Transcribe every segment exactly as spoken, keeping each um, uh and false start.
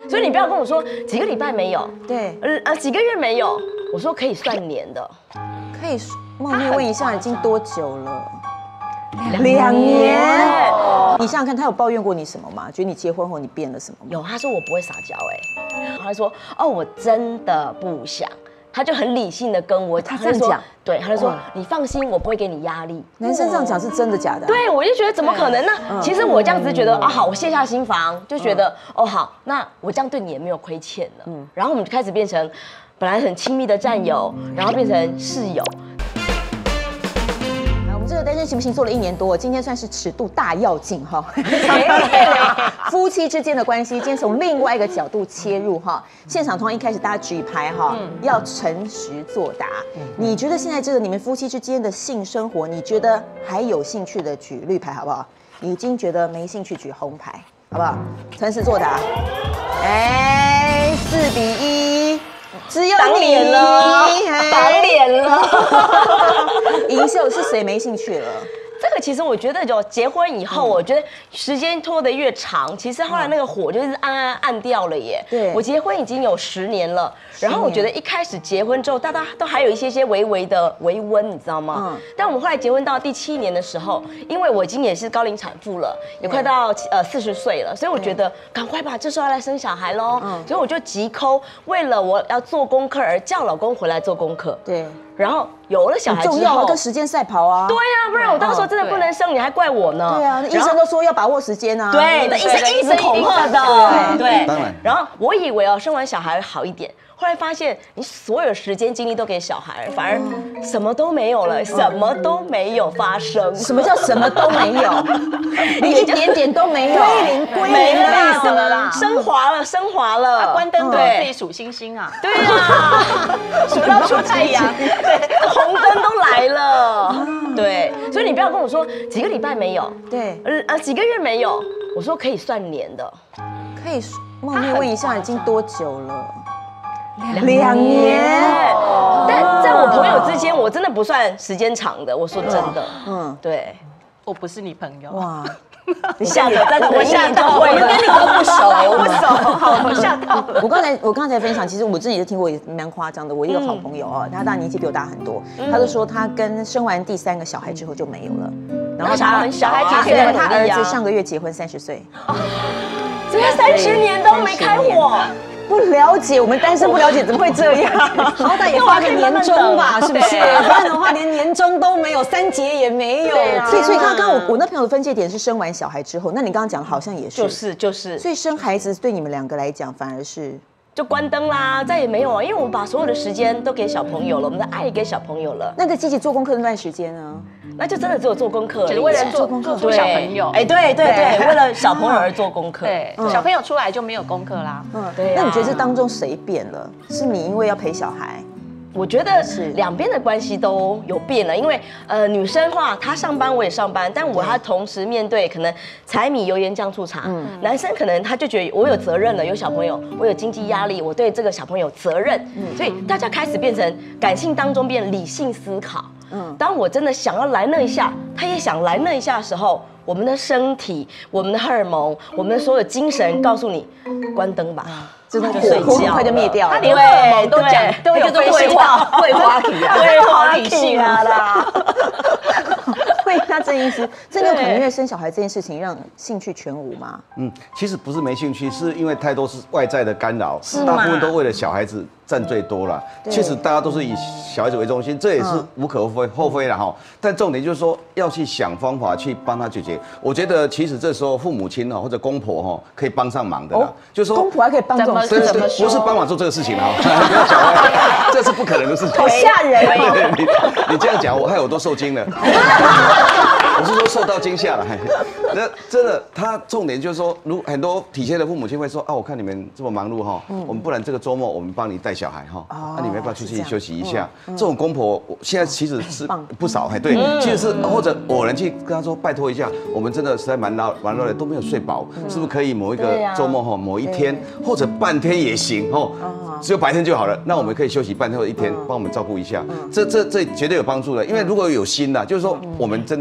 所以你不要跟我说几个礼拜没有， 对， 呃呃几个月没有，我说可以算年的， 可以冒昧问一下，已经多久了？ 两年。 你想想看，他有抱怨过你什么吗？觉得你结婚后你变了什么吗？ 有，他说我不会撒娇，哎，他说哦，我真的不想。他就很理性的跟我讲， 他这样讲， 对，他就说你放心，我不会给你压力。 男生这样讲是真的假的？ 对，我就觉得怎么可能呢？其实我这样子觉得啊，好，我卸下心防，就觉得哦好，那我这样对你也没有亏欠了。嗯，然后我们就开始变成本来很亲密的战友，然后变成室友。 这个单身行不行做了一年多，今天算是尺度大要紧哈。夫妻之间的关系，今天从另外一个角度切入哈。现场通常一开始大家举牌哈，要诚实作答。你觉得现在这个你们夫妻之间的性生活，你觉得还有兴趣的举绿牌好不好？已经觉得没兴趣举红牌好不好？诚实作答。哎，四比一。只有挡脸了，挡脸了。 银秀是谁没兴趣了？ 这个其实我觉得，就结婚以后，我觉得时间拖得越长，其实后来那个火就是暗暗暗掉了耶。 对， 我结婚已经有十年了，然后我觉得一开始结婚之后，大家都还有一些些微微的微温，你知道吗？嗯。但我们后来结婚到第七年的时候，因为我已经也是高龄产妇了，也快到呃四十岁了，所以我觉得赶快吧，这时候要来生小孩喽。嗯。所以我就急抠，为了我要做功课而叫老公回来做功课。 对。 然后有了小孩之后， 重要跟时间赛跑啊。 对呀，不然我到时候真的不能生，你还怪我呢。 对啊，医生都说要把握时间啊。 对，那医生医生恐吓的。对， 当然。 然后我以为哦，生完小孩好一点，后来发现你所有时间精力都给小孩，反而什么都没有了，什么都没有发生。 什么叫什么都没有？你一点点都没有，归零归零的意思了啦， 升华了，升华了。 关灯对，自己数星星啊。 对啊，数到出太阳，对，红灯都来了。对，所以你不要跟我说几个礼拜没有， 对， 呃呃几个月没有，我说可以算年的。 可以冒昧问一下，已经多久了？ 两年。但在我朋友之间，我真的不算时间长的。我说真的，嗯，对， 我不是你朋友。 哇。 你吓得，但是我吓到， 我跟你都不熟， 我不熟，好，我吓到了。 我刚才我刚才分享，其实我自己都听过，也蛮夸张的。我一个好朋友哦，他大年纪比我大很多，他就说他跟生完第三个小孩之后就没有了。 然后他很小， 他他儿子上个月结婚三十岁， 这三十年都没开火。 不了解，我们单身不了解，怎么会这样？好歹也发个年终吧，是不是？不然的话，连年终都没有，三节也没有。所以，所以刚刚我我那朋友的分界点是生完小孩之后，那你刚刚讲好像也是， 就是就是。 所以生孩子对你们两个来讲，反而是就关灯啦，再也没有啊，因为我们把所有的时间都给小朋友了，我们的爱也给小朋友了。 那在积极做功课那段时间呢？ 那就真的只有做功课， 只是为了做功课，做小朋友。 哎，对对对，为了小朋友而做功课。 对，小朋友出来就没有功课啦。 嗯，对。那你觉得这当中谁变了？是你因为要陪小孩？ 我觉得是两边的关系都有变了，因为呃女生话她上班我也上班，但我她同时面对可能柴米油盐酱醋茶，嗯，男生可能他就觉得我有责任了，有小朋友，我有经济压力，我对这个小朋友有责任，嗯，所以大家开始变成感性当中变理性思考，嗯，当我真的想要来那一下，他也想来那一下的时候，我们的身体、我们的荷尔蒙、我们的所有精神告诉你，关灯吧。 真的就睡觉，快就灭掉了。 他连荷尔蒙都讲，都有会话，会话体啊， 会话体性啊啦。 会，那郑医师，真的有可能因为生小孩这件事情让兴趣全无吗？ 嗯，其实不是没兴趣，是因为太多是外在的干扰，大部分都为了小孩子占最多了。其实大家都是以小孩子为中心，这也是无可厚非厚非了哈。但重点就是说要去想方法去帮他解决。我觉得其实这时候父母亲哈或者公婆哈可以帮上忙的啦，就是说公婆还可以帮助。 对对对，不是帮忙做这个事情啊，不要讲歪，这是不可能的事情。 好吓人！ 对对，你你这样讲，我害我都受惊了。我是说受到惊吓了。那真的，他重点就是说，如很多体贴的父母亲会说啊，我看你们这么忙碌哈，我们不然这个周末我们帮你带小孩哈，那你们要不要出去休息一下？这种公婆现在其实是不少，哎，对，其实是或者偶然去跟他说，拜托一下，我们真的实在蛮劳蛮劳累，都没有睡饱，是不是可以某一个周末哈，某一天或者半天也行哦，只有白天就好了，那我们可以休息半天或一天，帮我们照顾一下，这这这绝对有帮助的，因为如果有心呐，就是说我们真的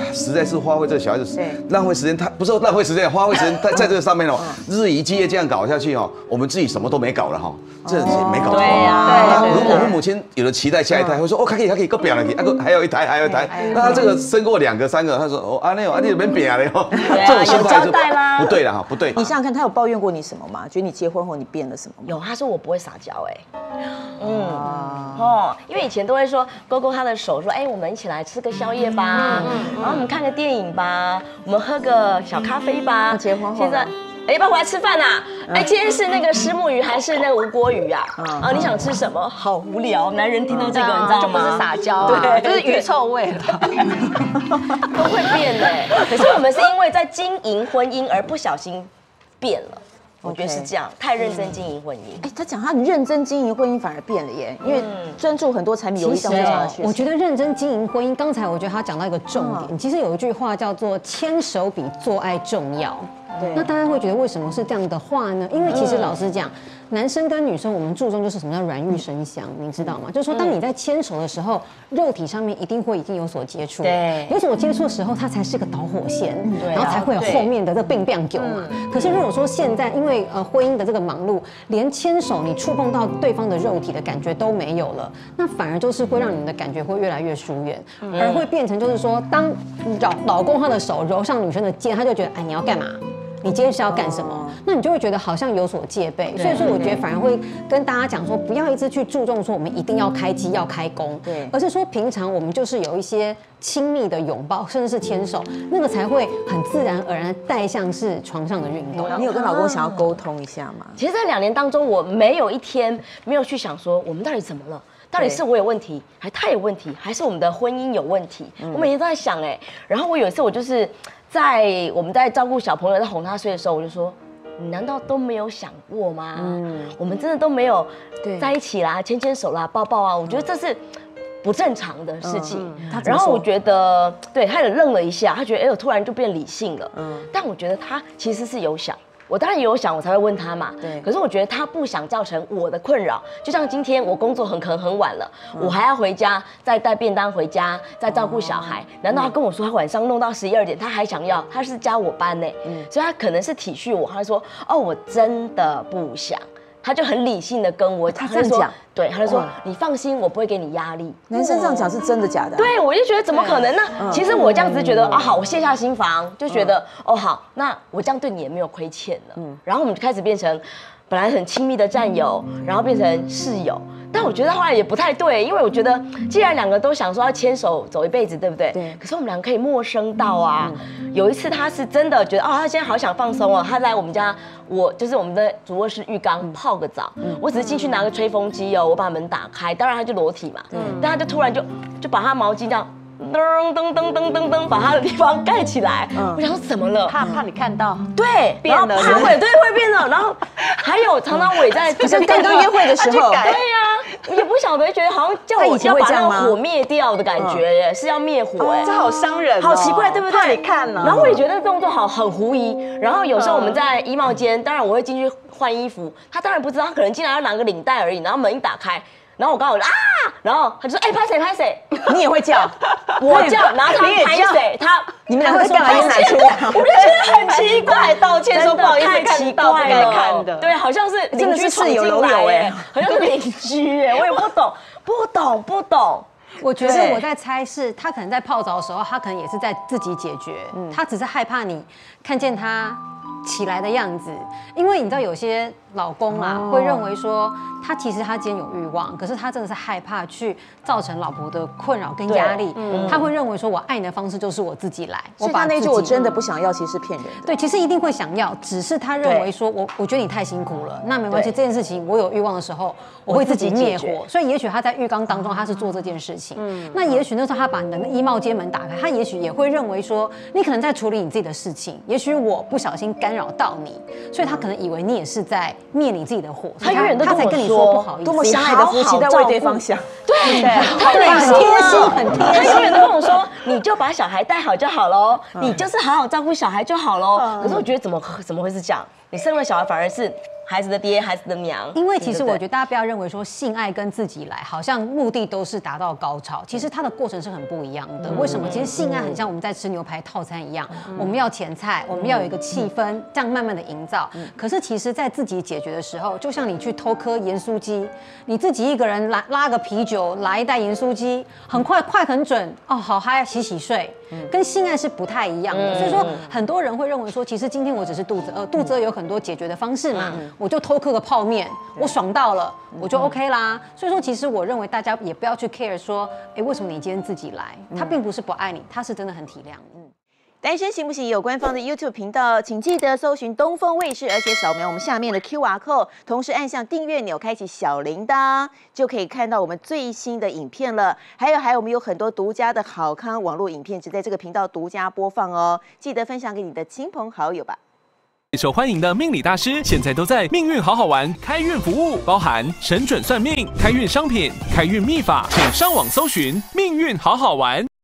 实在是花费这个小孩子浪费时间，他不是浪费时间，花费时间在在这个上面哦，日以继夜这样搞下去哦，我们自己什么都没搞了哈，这没搞头。 对呀。 那如果父母亲有了期待下一胎，会说哦，可以，可以，够表了，啊，还有一台，还有一台。那他这个生过两个、三个，他说哦，啊那有啊你没表了哟，这种心态是不对了哈，不对。 你想想看，他有抱怨过你什么吗？觉得你结婚后你变了什么吗？ 有，他说我不会撒娇哎。嗯哦，因为以前都会说勾勾他的手，说哎，我们一起来吃个宵夜吧，然后我们看个电影吧，我们喝个小咖啡吧。 结婚后现在。哎，要不要回来吃饭啊？哎，今天是那个虱目鱼还是那个无锅鱼啊？啊，你想吃什么？好无聊，男人听到这个，你知道吗？ 就不是撒娇，对，就是鱼臭味了， 都会变的。可是我们是因为在经营婚姻而不小心变了。我觉得是这样，太认真经营婚姻。 哎，他讲他很认真经营婚姻反而变了耶，因为专注很多柴米油盐酱醋茶的学。 我觉得认真经营婚姻，刚才我觉得他讲到一个重点，其实有一句话叫做“牵手比做爱重要”。对，那大家会觉得为什么是这样的话呢？因为其实老实讲，男生跟女生我们注重就是什么叫软玉生香，你知道吗？就是说当你在牵手的时候，肉体上面一定会已经有所接触， 对， 有所接触的时候，它才是个导火线，然后才会有后面的这病变狗嘛。可是如果说现在因为呃婚姻的这个忙碌，连牵手你触碰到对方的肉体的感觉都没有了，那反而就是会让你们的感觉会越来越疏远，而会变成就是说，当老老公他的手揉上女生的肩，他就觉得哎你要干嘛？你今天是要干什么？那你就会觉得好像有所戒备，所以说我觉得反而会跟大家讲说，不要一直去注重说我们一定要开机要开工，对，而是说平常我们就是有一些亲密的拥抱，甚至是牵手，那个才会很自然而然带向是床上的运动。 你有跟老公想要沟通一下吗？ 其实，在两年当中，我没有一天没有去想说我们到底怎么了。到底是我有问题，还他有问题，还是我们的婚姻有问题？我每天都在想哎。然后我有一次，我就是在我们在照顾小朋友，在哄他睡的时候，我就说：“你难道都没有想过吗？嗯，我们真的都没有在一起啦，牵牵手啦，抱抱啊。我觉得这是不正常的事情。嗯、然后我觉得，对，他也愣了一下，他觉得哎，我突然就变理性了。嗯，但我觉得他其实是有想。”我当然也有想，我才会问他嘛。对。可是我觉得他不想造成我的困扰，就像今天我工作很可能很晚了，嗯、我还要回家，再带便当回家，再照顾小孩。嗯、难道他跟我说他晚上弄到十一二点，他还想要？他是加我班呢，嗯、所以他可能是体恤我，他说哦，我真的不想。他就很理性的跟我讲， 他这样讲， 对，他就说你放心，我不会给你压力。 男生这样讲是真的假的？ 对，我就觉得怎么可能呢？其实我这样子觉得啊，好，我卸下心防，就觉得哦好，那我这样对你也没有亏欠了。嗯，然后我们就开始变成本来很亲密的战友，然后变成室友。但我觉得后来也不太对，因为我觉得既然两个都想说要牵手走一辈子，对不对？对。可是我们两个可以陌生到啊。嗯、有一次他是真的觉得，哦，他现在好想放松哦，他来我们家，我就是我们的主卧室浴缸泡个澡。嗯、我只是进去拿个吹风机哦，我把门打开，当然他就裸体嘛。嗯。但他就突然就就把他毛巾这样。噔噔噔噔噔噔，把他的地方盖起来。嗯、我想说怎么了？ 怕怕你看到。 对， 变了。 怕会对会变了。然后还有常常我也在， 好像刚刚约会的时候。 对呀，我也不晓得，觉得好像叫我要把那个火灭掉的感觉耶，是要灭火哎， 这好伤人， 好奇怪，对不对？ 怕你看了。 然后我也觉得动作好很狐疑。然后有时候我们在衣帽间，当然我会进去换衣服，他当然不知道，他可能进来要拿个领带而已。然后门一打开。然后我刚好就啊，然后他就说：“哎、欸，拍谁拍谁？” 你也会叫， 我叫，然后他拍谁？他你们两个干嘛演哪出？ 我就觉得很奇怪， 道歉说不好意思，太奇怪了，看的， 对，好像是真的是室友楼友哎， 好像是邻居哎，我也不懂，不懂，不懂。 我觉得我在猜是，他可能在泡澡的时候，他可能也是在自己解决，嗯、他只是害怕你看见他起来的样子，因为你知道有些老公啊、哦、会认为说他其实他今天有欲望，可是他真的是害怕去造成老婆的困扰跟压力，嗯、他会认为说我爱你的方式就是我自己来， 所以他那句我真的不想要其实是骗人的。 对，其实一定会想要，只是他认为说我我觉得你太辛苦了，那没关系，这件事情我有欲望的时候我会自己灭火，所以也许他在浴缸当中他是做这件事情，嗯、那也许那时候他把你的衣帽间门打开，他也许也会认为说你可能在处理你自己的事情，也许我不小心干扰到你，所以他可能以为你也是在灭你自己的火， 他永远都跟你说不好意思， 多么相爱的夫妻在为对方想， 对， 他很贴心，很贴心。 他永远都跟我说，你就把小孩带好就好喽，你就是好好照顾小孩就好喽。可是我觉得怎么怎么会是这样？ 你生了小孩反而是孩子的爹、孩子的娘。 因为其实我觉得大家不要认为说性爱跟自己来，好像目的都是达到高潮，其实它的过程是很不一样的。为什么？其实性爱很像我们在吃牛排套餐一样，我们要前菜，我们要有一个气氛，这样慢慢的营造。可是其实，在自己解决的时候，就像你去偷颗盐酥鸡，你自己一个人拉拉个啤酒，来一袋盐酥鸡，很快快很准，哦，好嗨，洗洗睡。跟性爱是不太一样的，所以说很多人会认为说，其实今天我只是肚子饿，肚子饿有很多解决的方式嘛，我就偷嗑个泡面，我爽到了，我就 OK 啦。所以说，其实我认为大家也不要去 care 说，哎，为什么你今天自己来？他并不是不爱你，他是真的很体谅你。 单身行不行？有官方的 YouTube 频道，请记得搜寻东风卫视，而且扫描我们下面的 Q R code， 同时按下订阅钮，开启小铃铛，就可以看到我们最新的影片了。还有，还有，我们有很多独家的好康网络影片，只在这个频道独家播放哦。记得分享给你的亲朋好友吧。 受欢迎的命理大师，现在都在命运好好玩开运服务，包含神准算命、开运商品、开运秘法，请上网搜寻命运好好玩。